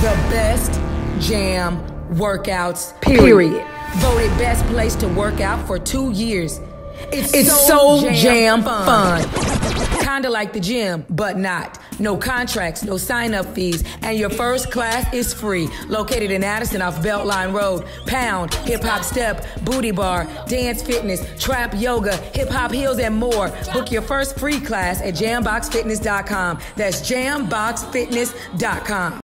The best jam workouts, period. Voted best place to work out for 2 years. It's so jam fun. Kinda like the gym, but not. No contracts, no sign-up fees, and your first class is free. Located in Addison off Beltline Road. Pound, hip-hop step, booty bar, dance fitness, trap yoga, hip-hop heels, and more. Book your first free class at jamboxfitness.com. That's jamboxfitness.com.